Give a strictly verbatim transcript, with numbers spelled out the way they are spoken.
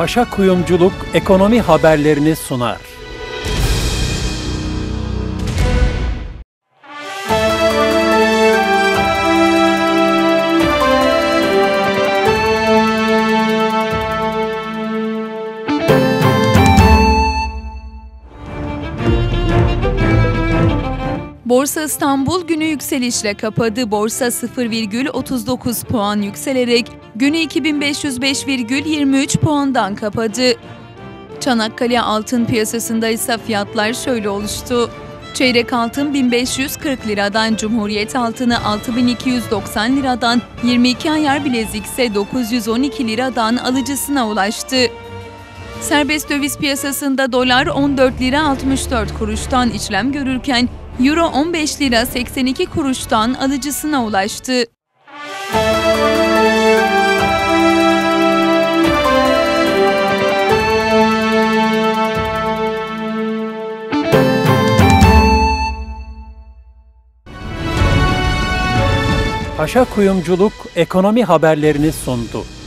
Paşa Kuyumculuk ekonomi haberlerini sunar. Borsa İstanbul günü yükselişle kapadı. Borsa sıfır virgül otuz dokuz puan yükselerek günü iki bin beş yüz beş virgül yirmi üç puandan kapadı. Çanakkale altın piyasasında ise fiyatlar şöyle oluştu. Çeyrek altın bin beş yüz kırk liradan, Cumhuriyet altını altı bin iki yüz doksan liradan, yirmi iki ayar bilezik ise dokuz yüz on iki liradan alıcısına ulaştı. Serbest döviz piyasasında dolar on dört lira altmış dört kuruştan işlem görürken Euro on beş lira seksen iki kuruştan alıcısına ulaştı. Paşa Kuyumculuk ekonomi haberlerini sundu.